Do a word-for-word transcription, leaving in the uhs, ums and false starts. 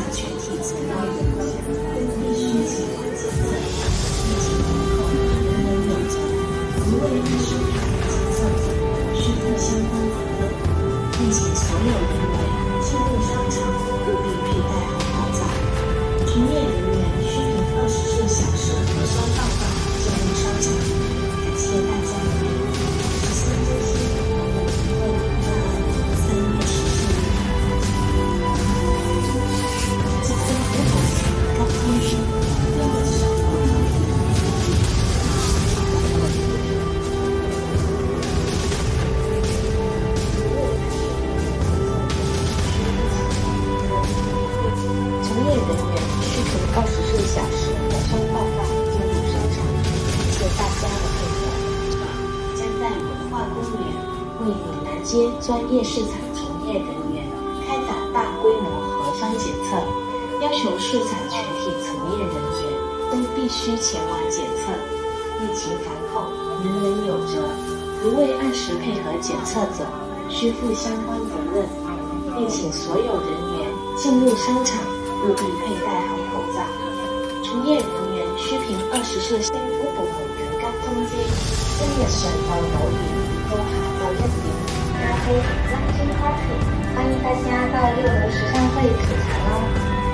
全体从业人员都必须前往检测。疫情后人人有责，如未按时配合检测者，需负相关责任。并请所有人员进入商场务必佩戴好口罩。从业人员需凭二十四小时核酸报告进入商场。感谢大家的配合。十三周期我们会到三月十四日。这是很好的高科技，那么生活方面。从业人员需凭二十四小时核酸报告进入商场，感谢大家的配合。将在文化公园为岭南街专业市场从业人员开展大规模核酸检测，要求市场全体从业人员都必须前往检测。疫情防控人人有责，如未按时配合检测者，需负相关责任，并请所有人员进入商场务必佩戴好口罩。從業人員需憑二十四小時。政府部門緊急通知，今日上晝九點到下晝一點，咖啡 Guangzhou Clothing 歡迎大家到六樓時尚會品嘗哦。